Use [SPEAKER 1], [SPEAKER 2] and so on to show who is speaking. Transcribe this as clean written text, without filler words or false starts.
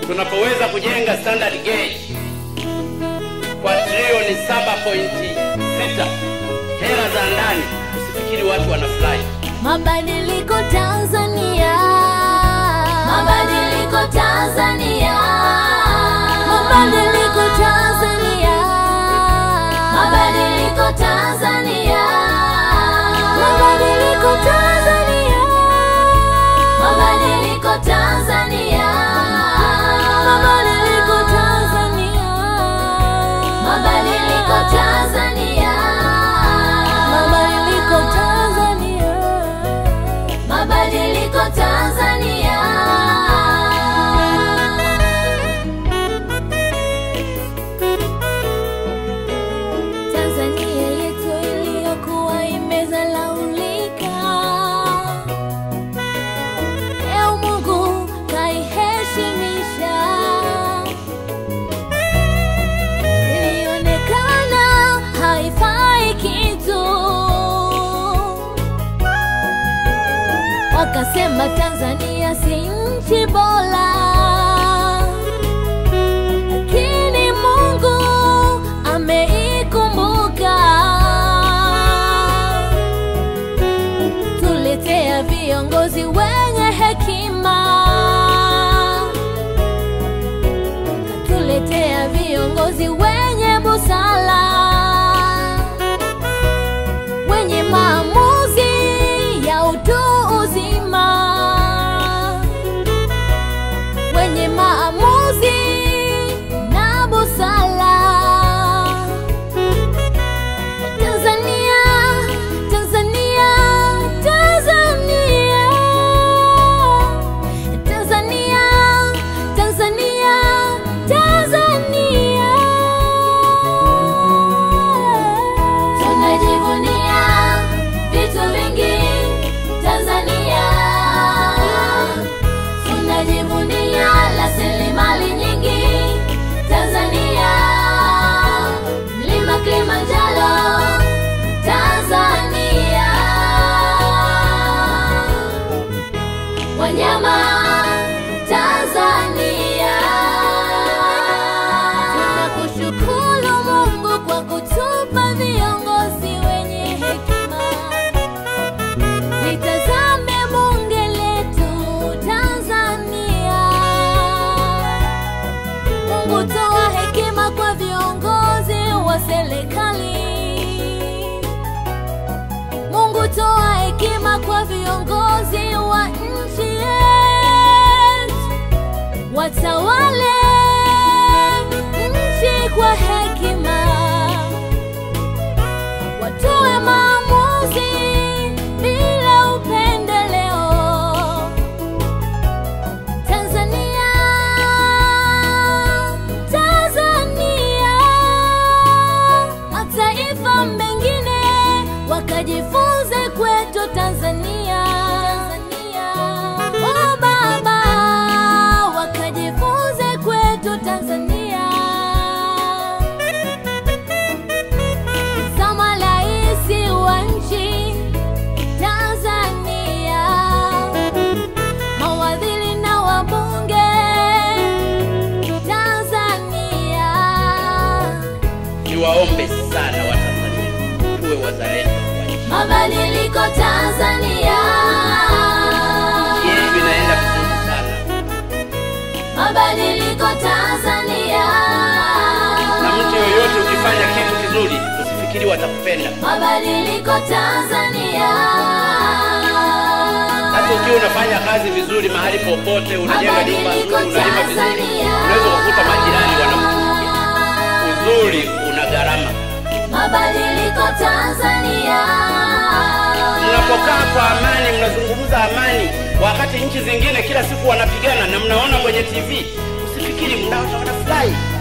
[SPEAKER 1] tunapoweza kujenga standard gauge kwa trilioni 7.6 hela za ndani, usifikiri watu wanafurahi.
[SPEAKER 2] Mabadiliko Tanzania, mabadiliko Tanzania, mabadiliko Tanzania, mabadiliko Tanzania, mabadiliko Tanzania, mabadiliko Tanzania, mabadiliko Tanzania, mabadiliko Tanzania, mabadiliko Tanzania, mabadiliko Tanzania. Tanzania yetu iliyokuwa imezalaulika, leo Mungu kaiheshimisha. Ilionekana haifai kitu, wakasema Tanzania si nchi bora, lakini Mungu ameikumbuka. Tuletea viongozi wenye hekima, tuletea viongozi wenye busara, wenye maamuzi ya utu uzima, wenye maamuzi na busara. Tanzania, Tanzania, Tanzania, Tanzania, Tanzania, Tanzania. Tunajivunia vitu vingi Tanzania, tunajivunia rasilimali nyingi Tanzania, mlima Kilimanjaro Tanzania, wanyama Tanzania. Tunakushukuru Mungu kwa kutupa viongozi wenye hekima. Nitazame bunge letu Tanzania, Mungu toa hekima kwa viongozi wa serikali, Mungu toa hekima kwa viongozi wa nchi yetu, watawale nchi kwa hekima, watoe maamuzi bila upendeleo. Tanzania, Tanzania, mataifa mengine wakajifunze kwetu Tanzania, oh baba, wakajifunze kwetu Tanzania. Sama raisi wa nchi Tanzania, mawaziri na wabunge Tanzania.
[SPEAKER 1] Niwaombe sana Watanzania, tuwe wazalendo.
[SPEAKER 2] Mabadiliko Tanzania,
[SPEAKER 1] hili vinaenda vizuri sana.
[SPEAKER 2] mabadiliko Tanzania,
[SPEAKER 1] Na mtu yoyote ukifanya kitu kizuri, usifikiri watakupenda.
[SPEAKER 2] mabadiliko Tanzania.
[SPEAKER 1] Hata ukiwa unafanya kazi vizuri mahali popote, unajenga nyumba nzuri, unalima vizuri, unaweza kukuta majirani wanakuchukia. Uzuri una gharama.
[SPEAKER 2] Mabadiliko Tanzania.
[SPEAKER 1] Mnapokaa kwa amani, mnazungumza amani, wakati nchi zingine kila siku wanapigana na mnaona kwenye TV, usifikiri mnao wanafurahi.